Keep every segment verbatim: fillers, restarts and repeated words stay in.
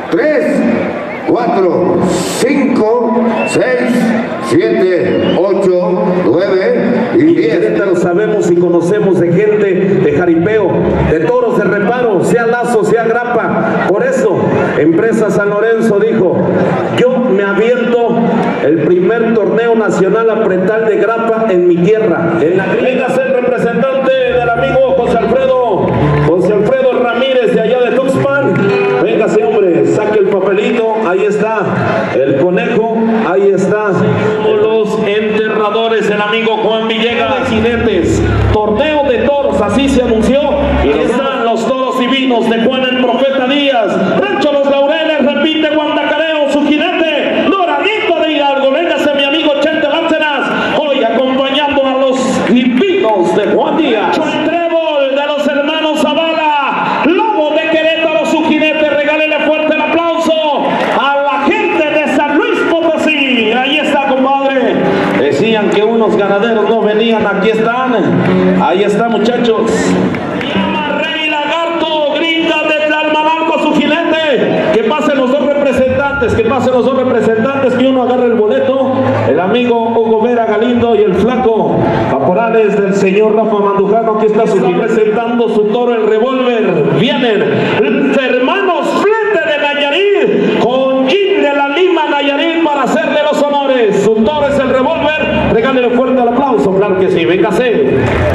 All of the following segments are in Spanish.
tres, cuatro, cinco, seis, siete, ocho, nueve y diez. Lo sabemos y conocemos de gente de jaripeo, de toros de reparo, sea lazo, sea grapa. Por eso, Empresa San Lorenzo dijo: yo me aviento el primer torneo nacional apretal de grapa en mi tierra. En la venga el representante del amigo José Alfredo, José Alfredo Ramírez de allá de Tuxpan. Véngase, hombre, saque el papelito. Ahí está el conejo, ahí está los enterradores, el amigo Juan Villegas. Jinetes, torneo de toros, así se anunció. Y están los toros divinos de Juan el Profeta Díaz. Rancho Los Laureles, repite Guandacareo, su jinete Doradito de Hidalgo. Véngase mi amigo Chente Bárcenas, hoy acompañando a los divinos de Juan Díaz. El trébol de los hermanos Zavala, Lobo de Querétaro, su jinete. Regálele fuerte el aplauso a la gente de San Luis Potosí. Ahí está, compadre. Decían que unos ganaderos no venían, aquí están. Ahí está, muchachos. Llama Rey Lagarto, Gringa de Tlalmanalco, su jinete. Que pasen los dos representantes, que pasen los dos representantes, que uno agarre el boleto. El amigo Hugo Vera Galindo y el flaco caporales del señor Rafa Mandujano. Aquí está su jinete presentando su toro, el revólver. Vienen hermanos Flete de Nayarit con Jim de la Lima Nayarit para hacerle los honores. Su toro es el revólver. Regálele fuerte el aplauso, claro que sí, véngase.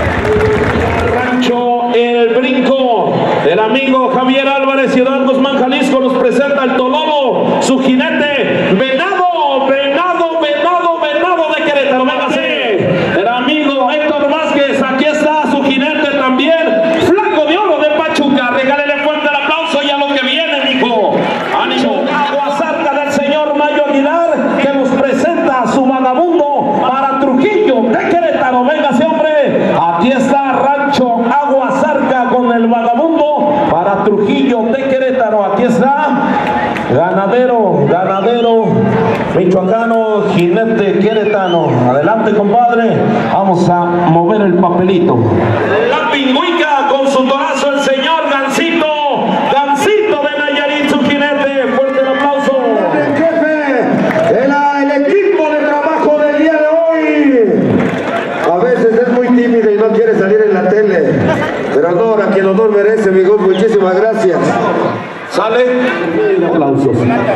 Rancho El Brinco, el amigo Javier Álvarez, Ciudad Guzmán, Jalisco, nos presenta el Tololo, su jinete, Venado, Venado, Venado, Venado de Querétaro, véngase. El amigo Héctor Vázquez, aquí está su jinete también, Flaco de Oro de Pachuca. Regálele fuerte el aplauso y a lo que viene, mijo. Ánimo. Aguasarca del señor Mayo Aguilar, que nos presenta a su vagabundo para Trujillo de Querétaro. Véngase, hombre. Aquí está Rancho Aguasarca con el vagabundo para Trujillo de Querétaro. Aquí está ganadero, ganadero michoacano, jinete queretano. Adelante, compadre. Vamos a mover el papelito. La pingüica con su torazo, el señor Gancito, Gancito de Nayarit, su jinete. Fuerte el aplauso. El jefe, el, el equipo de trabajo del día de hoy. A veces es muy tímido y no quiere salir en la tele, pero honor a quien honor merece, amigos. Muchísimas gracias. ¿Sale? Aplausos.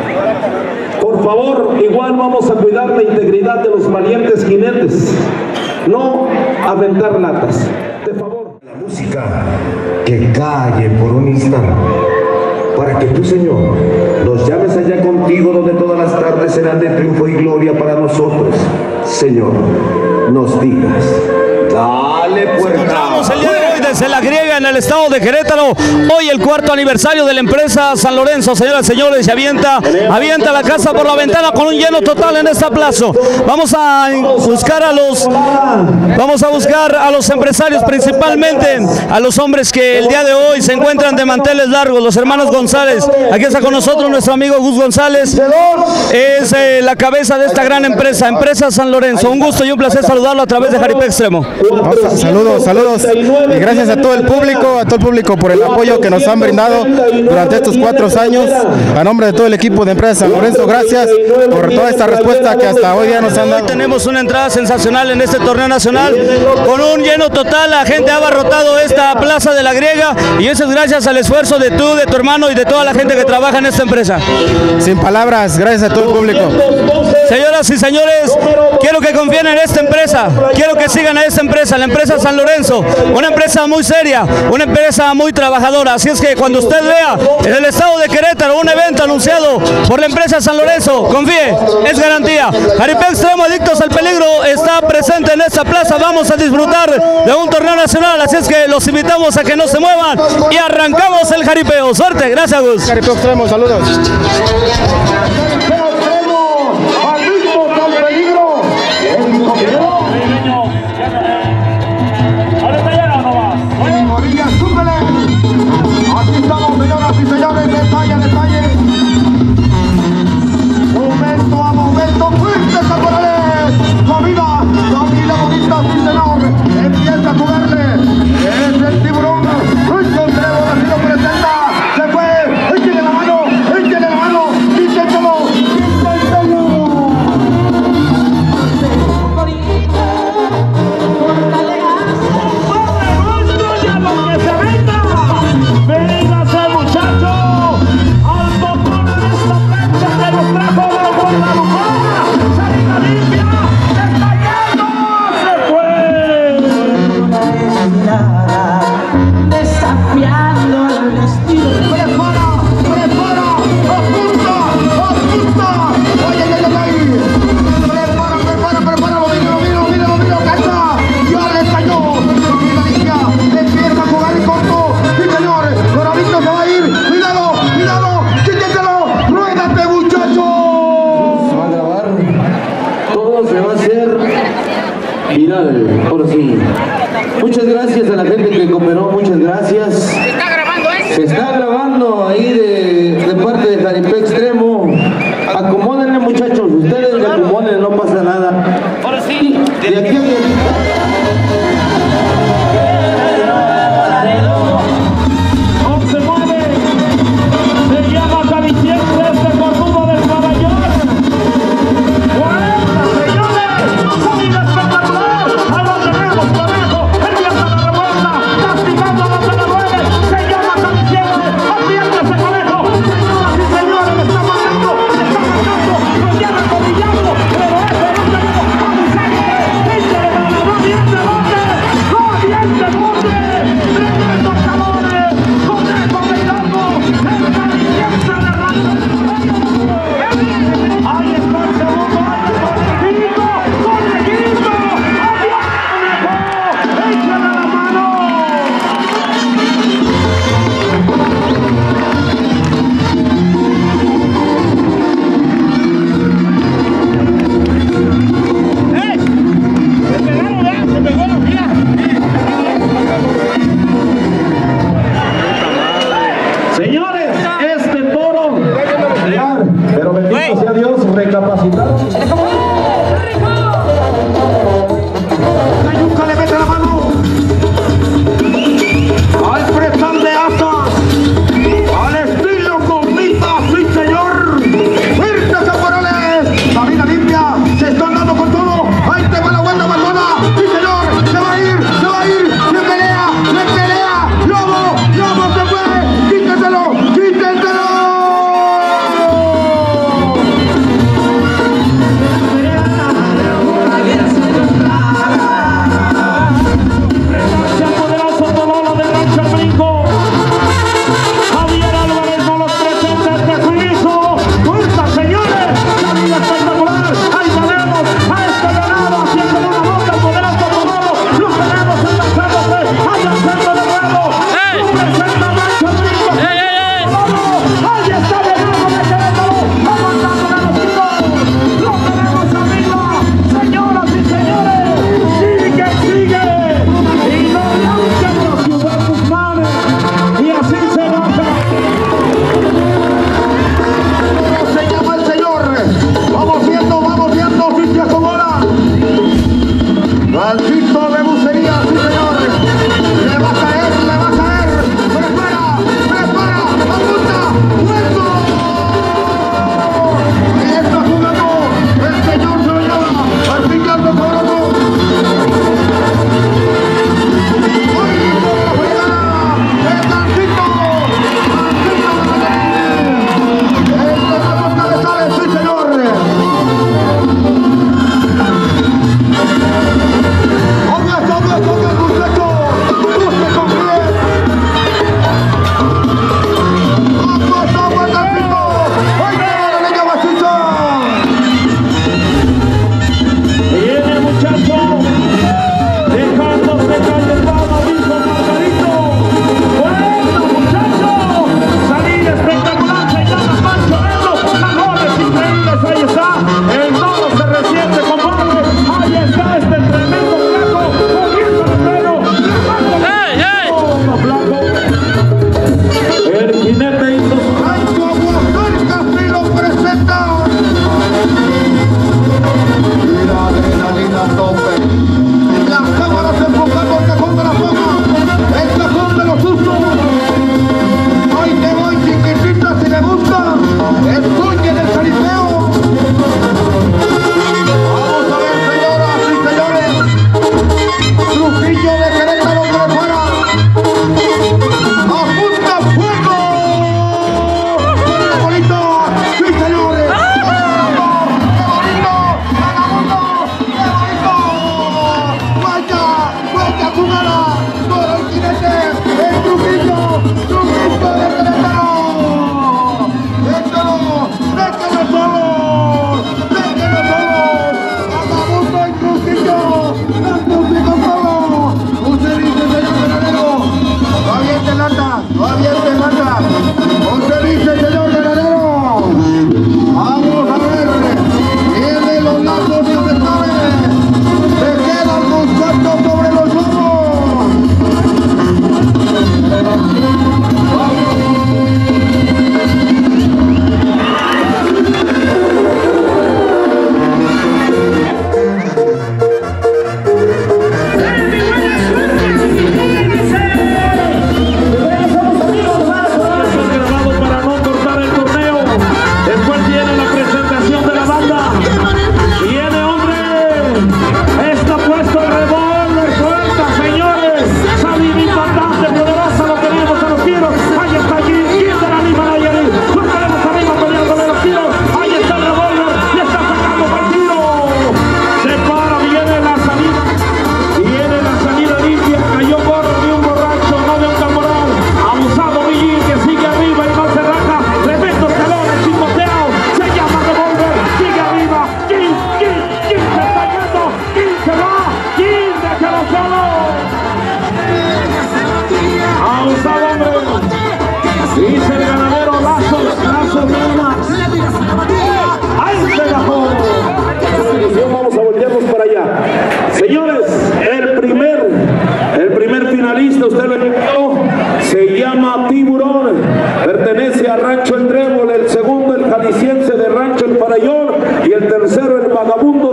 Por favor, igual vamos a cuidar la integridad de los valientes jinetes. No aventar latas. De favor. La música que calle por un instante, para que tú, Señor, nos llames allá contigo, donde todas las tardes serán de triunfo y gloria para nosotros. Señor, nos digas: dale puerta. Encontramos el día de hoy desde La Griega, en el estado de Querétaro. Hoy el cuarto aniversario de la empresa San Lorenzo. Señoras y señores, se avienta, avienta la casa por la ventana con un lleno total en esta plaza. Vamos a buscar a los, vamos a buscar a los empresarios, principalmente a los hombres que el día de hoy se encuentran de manteles largos, los hermanos González. Aquí está con nosotros nuestro amigo Gus González, es eh, la cabeza de esta gran empresa, Empresa San Lorenzo. Un gusto y un placer saludarlo a través de Jaripeo Extremo. Saludos, saludos, y gracias a todo el público, a todo el público por el apoyo que nos han brindado durante estos cuatro años. A nombre de todo el equipo de Empresa San Lorenzo, gracias por toda esta respuesta que hasta hoy día nos han dado. Hoy tenemos una entrada sensacional en este torneo nacional, con un lleno total. La gente ha abarrotado esta plaza de La Griega, y eso es gracias al esfuerzo de tú, de tu hermano y de toda la gente que trabaja en esta empresa. Sin palabras, gracias a todo el público. Señoras y señores, quiero que confíen en esta empresa, quiero que sigan a esta empresa, la empresa San Lorenzo, una empresa muy seria, una empresa muy trabajadora. Así es que cuando usted vea en el estado de Querétaro un evento anunciado por la empresa San Lorenzo, confíe, es garantía. Jaripeo Extremo, Adictos al Peligro, está presente en esta plaza. Vamos a disfrutar de un torneo nacional, así es que los invitamos a que no se muevan y arrancamos el jaripeo. Suerte, gracias, Gus. Jaripeo Extremo, saludos. Aquí estamos, señoras y señores, detalle, detalle. Momento a momento, fuertes caporales. Comida, comida bonita, sí señor. Empieza a jugarle. Es el tiburón. Luis Contreras así lo presenta. Se fue. Échale la mano, échale la mano. muchas gracias a la gente que cooperó, muchas gracias. ¿Se está grabando eso? Se está grabando ahí de, de parte de Jaripeo Extremo. Acomódenle, muchachos, ustedes le acomoden, no pasa nada. Ahora sí. De aquí a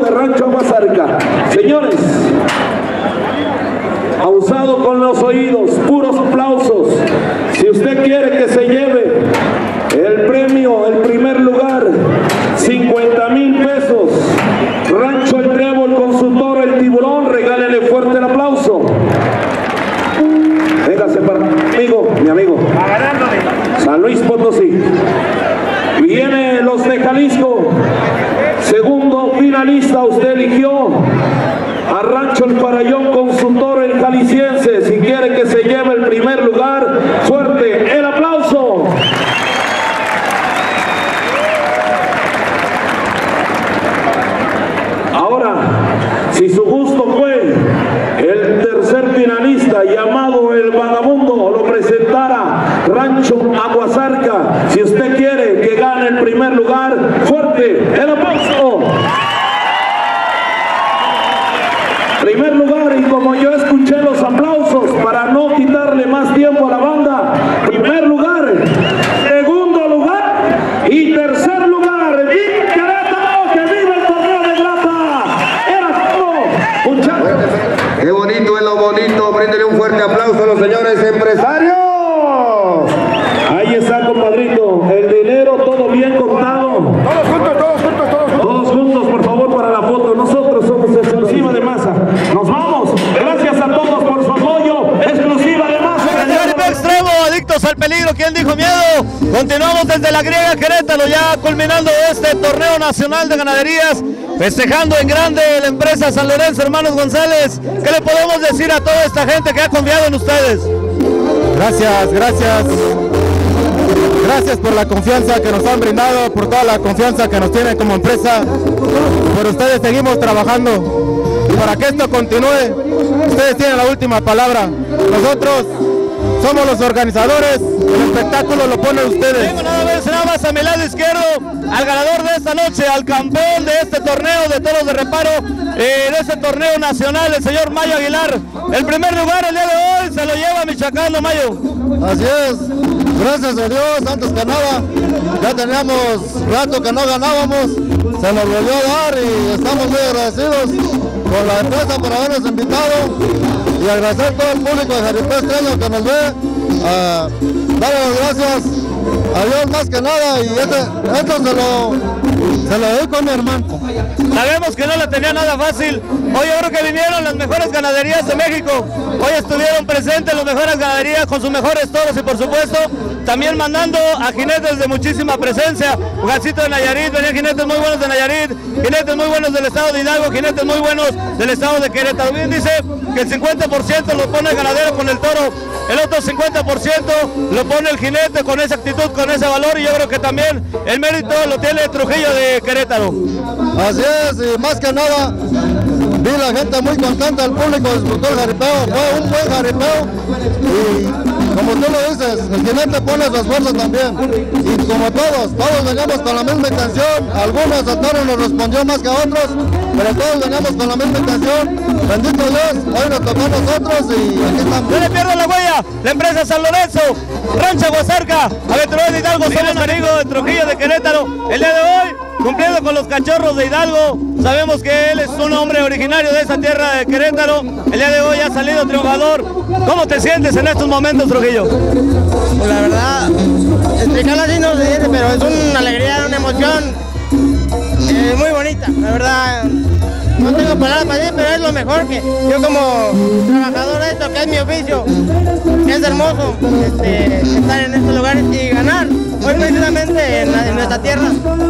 de Rancho Aguasarca. Señores, pausado con los oídos, puros aplausos. Si usted quiere que se lleve el premio, el primer lugar, cincuenta mil pesos, Rancho El Trébol con su toro El Tiburón, regálele fuerte el aplauso. Véngase para amigo, mi amigo. San Luis Potosí. Viene los de Jalisco. Segundo finalista, usted eligió a Rancho El Farallón con su toro El Jalisciense. Si quiere que se lleve el primer lugar, fuerte el aplauso. Ahora, si su gusto fue el tercer finalista llamado El Vagabundo, lo presentara Rancho Aguasarca. Si usted quiere que gane el primer lugar, fuerte el aplauso. Primer lugar, y como yo escuché los aplausos, para no quitarle más tiempo a la banda, primer lugar, segundo lugar y tercer lugar. ¡Y Querétaro, que vive el torneo de grapa! Era todo, muchachos. Qué bonito es lo bonito, bríndele un fuerte aplauso a los señores empresarios. Ahí está, compadrito, el dinero todo bien contado. Todos juntos, todos juntos, todos juntos. Todos juntos, por favor, para la foto. Nosotros somos exclusiva de masa. Nos vamos. Gracias a todos por su apoyo. Exclusiva de masa. Jaripeo Extremo, adictos al peligro. ¿Quién dijo miedo? Continuamos desde la griega Querétaro, ya culminando este torneo nacional de ganaderías, festejando en grande la empresa San Lorenzo Hermanos González. ¿Qué le podemos decir a toda esta gente que ha confiado en ustedes? Gracias, gracias. Gracias por la confianza que nos han brindado, por toda la confianza que nos tienen como empresa. Por ustedes seguimos trabajando y para que esto continúe, ustedes tienen la última palabra. Nosotros somos los organizadores, el espectáculo lo ponen ustedes. Tengo nada más, nada más a mi lado izquierdo al ganador de esta noche, al campeón de este torneo de toros de reparo, eh, de este torneo nacional, el señor Mayo Aguilar. El primer lugar el día de hoy se lo lleva Michoacán, Mayo. Así es, gracias a Dios, antes que nada, ya teníamos rato que no ganábamos, se nos volvió a dar y estamos muy agradecidos con la empresa por habernos invitado y agradecer a todo el público de Jaripeo Extremo que nos ve, uh, darle las gracias a Dios más que nada y este, esto se lo, se lo dedico a mi hermano. Sabemos que no la tenía nada fácil. Hoy yo creo que vinieron las mejores ganaderías de México. Hoy estuvieron presentes las mejores ganaderías con sus mejores toros y por supuesto también mandando a jinetes de muchísima presencia. Gancito de Nayarit, venían jinetes muy buenos de Nayarit, jinetes muy buenos del estado de Hidalgo, jinetes muy buenos del estado de Querétaro. Bien dice que el cincuenta por ciento lo pone el ganadero con el toro, el otro cincuenta por ciento lo pone el jinete con esa actitud, con ese valor, y yo creo que también el mérito lo tiene Trujillo de Querétaro. Así es, y más que nada vi la gente muy contenta, el público disfrutó el jaripeo, fue un buen jaripeo y como tú lo dices, el jinete pone su esfuerzo también y como todos, todos veníamos con la misma intención, algunos a toros nos respondió más que a otros, pero todos veníamos con la misma intención, bendito Dios, hoy nos tocó a nosotros y aquí estamos. No le pierdo la huella, la empresa San Lorenzo, Rancho Aguasarca, Aventureros de Hidalgo, somos amigos de Trujillo de Querétaro, el día de hoy cumpliendo con los cachorros de Hidalgo. Sabemos que él es un hombre originario de esa tierra de Querétaro. El día de hoy ha salido triunfador. ¿Cómo te sientes en estos momentos, Trujillo? Pues la verdad, explicarlo así no se dice, pero es una alegría, una emoción eh, muy bonita. La verdad, no tengo palabras para decir, pero es lo mejor que yo como trabajador de esto, que es mi oficio, que es hermoso este, estar en estos lugares y ganar. Hoy precisamente en, la, en nuestra tierra.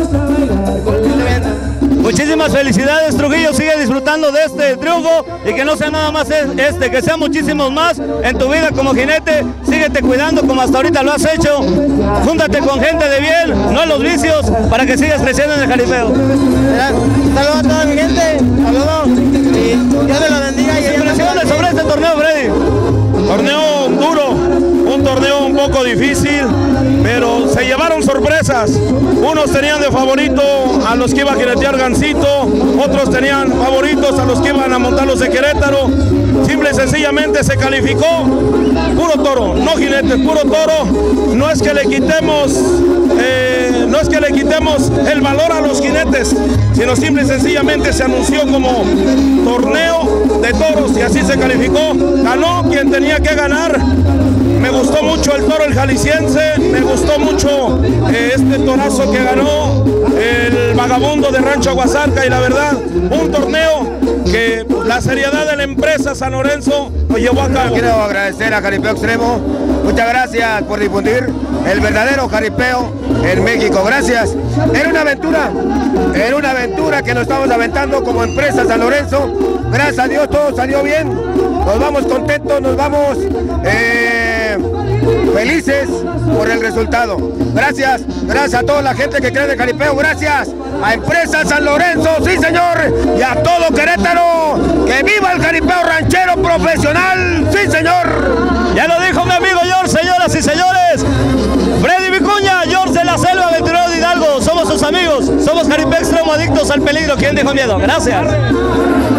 Muchísimas felicidades, Trujillo, sigue disfrutando de este triunfo y que no sea nada más este, que sean muchísimos más en tu vida como jinete. Síguete cuidando como hasta ahorita lo has hecho, júntate con gente de bien, no en los vicios, para que sigas creciendo en el jaripeo. Saludos a toda mi gente, saludos y Dios me lo bendiga. ¿Qué impresiones sobre este torneo, Freddy? Torneo duro, un torneo un poco torneo difícil, pero se llevaron sorpresas. Unos tenían de favorito a los que iba a jinetear Gancito, otros tenían favoritos a los que iban a montar los de Querétaro. Simple y sencillamente se calificó puro toro, no jinetes, puro toro. No es que le quitemos, eh, no es que le quitemos el valor a los jinetes, sino simple y sencillamente se anunció como torneo de toros y así se calificó. Ganó quien tenía que ganar. Me gustó mucho el toro, el jalisciense, me gustó mucho eh, este torazo que ganó el vagabundo de Rancho Aguasarca, y la verdad, un torneo que la seriedad de la empresa San Lorenzo lo llevó a cabo. Quiero agradecer a Jaripeo Extremo, muchas gracias por difundir el verdadero jaripeo en México, gracias. Era una aventura, era una aventura que nos estamos aventando como empresa San Lorenzo, gracias a Dios todo salió bien, nos vamos contentos, nos vamos eh, felices por el resultado. Gracias, gracias a toda la gente que cree en el jaripeo, gracias a Empresa San Lorenzo, sí señor, y a todo Querétaro, que viva el jaripeo ranchero profesional, sí señor. Ya lo dijo mi amigo George, señoras y señores. Freddy Vicuña, George de la Selva, veintinueve de Hidalgo, somos sus amigos, somos Jaripeo Extremo, adictos al peligro. ¿Quién dijo miedo? Gracias.